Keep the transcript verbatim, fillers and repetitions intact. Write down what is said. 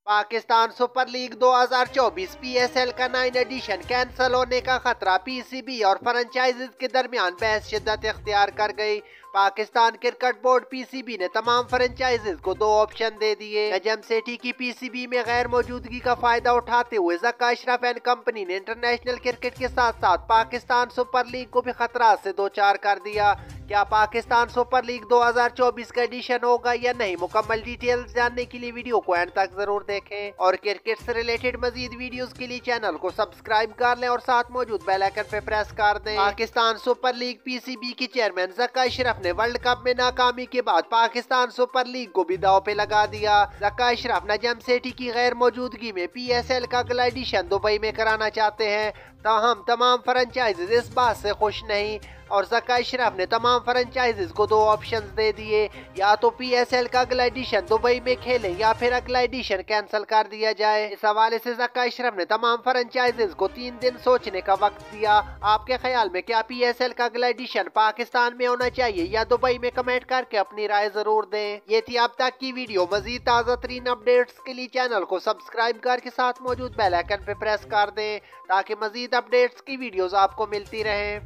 Pakistan super league दो हज़ार चौबीस पीएसएल का नाइन एडिशन कैंसिल होने का खतरा। पीसीबी और फ्रेंचाइजीज के दरमियान बहस शिद्दत इख्तियार कर गई। पाकिस्तान क्रिकेट बोर्ड पीसीबी ने तमाम फ्रेंचाइजीज को दो ऑप्शन दे दिए। नजम सेठी की पीसीबी में गैर मौजूदगी का फायदा उठाते हुए जक्का अशरफ एंड कंपनी ने इंटरनेशनल क्रिकेट के साथ साथ पाकिस्तान सुपर लीग को भी खतरा से दो चार कर दिया। क्या पाकिस्तान सुपर लीग दो हज़ार चौबीस का एडिशन होगा या नहीं, मुकम्मल डिटेल्स जानने के लिए वीडियो को एंड तक जरूर देखें और क्रिकेट से रिलेटेड मजीद वीडियोस के लिए चैनल को सब्सक्राइब कर लें और साथ मौजूद बेल आइकन पे प्रेस कर दें। पाकिस्तान सुपर लीग पीसीबी के चेयरमैन जक्का अशरफ ने वर्ल्ड कप में नाकामी के बाद पाकिस्तान सुपर लीग को भी दांव पे लगा दिया। जक्का अशरफ नजम सेठी की गैर मौजूदगी में पीएसएल का अगला एडिशन दुबई में कराना चाहते हैं, ताहम तमाम फ्रेंचाइजीज इस बात से खुश नहीं और जक्का अशरफ ने तमाम फ्रेंचाइजीज को दो ऑप्शंस दे दिए, या तो पीएसएल का अगला एडिशन दुबई में खेलें या फिर अगला एडिशन कैंसिल कर दिया जाए। इस हवाले से जक्का अशरफ ने तमाम फ्रेंचाइजीज को तीन दिन सोचने का वक्त दिया। आपके ख्याल में क्या पीएसएल का अगला एडिशन पाकिस्तान में होना चाहिए या दुबई में? कमेंट करके अपनी राय जरूर दें। ये थी अब तक की वीडियो। मजीद ताज़ा तरीन अपडेट्स के लिए चैनल को सब्सक्राइब करके साथ मौजूद बेल आइकन पे प्रेस कर दें ताकि मजीद अपडेट्स की वीडियोस आपको मिलती रहें।